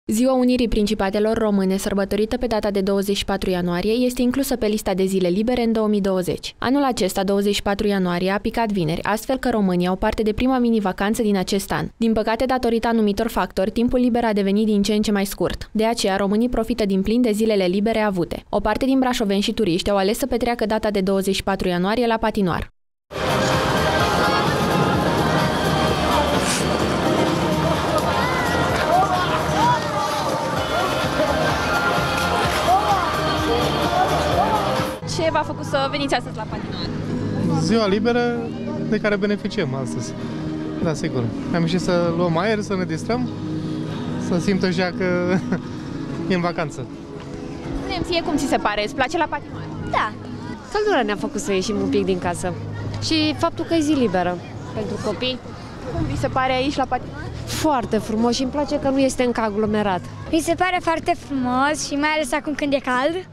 Ziua Unirii Principatelor Române, sărbătorită pe data de 24 ianuarie, este inclusă pe lista de zile libere în 2020. Anul acesta, 24 ianuarie, a picat vineri, astfel că românii au parte de prima mini-vacanță din acest an. Din păcate, datorită anumitor factori, timpul liber a devenit din ce în ce mai scurt. De aceea, românii profită din plin de zilele libere avute. O parte din brașoveni și turiști au ales să petreacă data de 24 ianuarie la patinoar. Ce v-a făcut să veniți astăzi la patinoar? Ziua liberă de care beneficiem astăzi. Da, sigur. Am ieșit să luăm aer, să ne distrăm, să simt așa că e în vacanță. Spune-mi ție cum ți se pare, îți place la patinoar? Da. Căldura ne-a făcut să ieșim un pic din casă. Și faptul că e zi liberă pentru copii. Cum vi se pare aici la patinoar? Foarte frumos și îmi place că nu este încă aglomerat. Mi se pare foarte frumos și mai ales acum când e cald.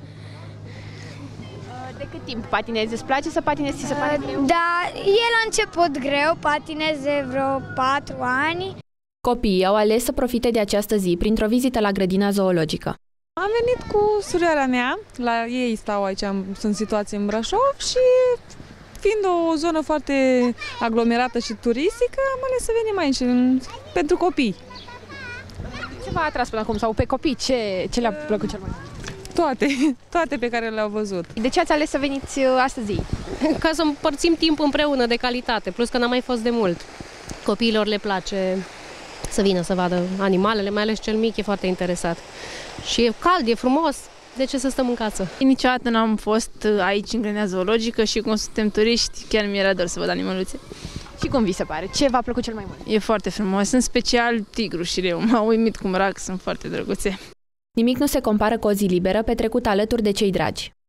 De cât timp patinezi? Îți place să patinezi? Ți se pare greu? Da, e la început greu, patinez de vreo 4 ani. Copiii au ales să profite de această zi printr-o vizită la grădina zoologică. Am venit cu surioara mea, la ei stau aici, sunt situații în Brașov și fiind o zonă foarte aglomerată și turistică, am ales să venim aici pentru copii. Ce v-a atras până acum? Sau pe copii? Ce le-a plăcut cel mai mult? Toate pe care le-au văzut. De ce ați ales să veniți astăzi? Ca să împărțim timp împreună de calitate, plus că n-am mai fost de mult. Copiilor le place să vină să vadă animalele, mai ales cel mic e foarte interesat. Și e cald, e frumos, de ce să stăm în casă? Niciodată n-am fost aici în grădina zoologică și cum suntem turiști, chiar mi-era dor să văd animăluțe. Și cum vi se pare? Ce v-a plăcut cel mai mult? E foarte frumos, în special tigru și leu. M-au uimit cum rac, sunt foarte drăguțe. Nimic nu se compară cu o zi liberă petrecută alături de cei dragi.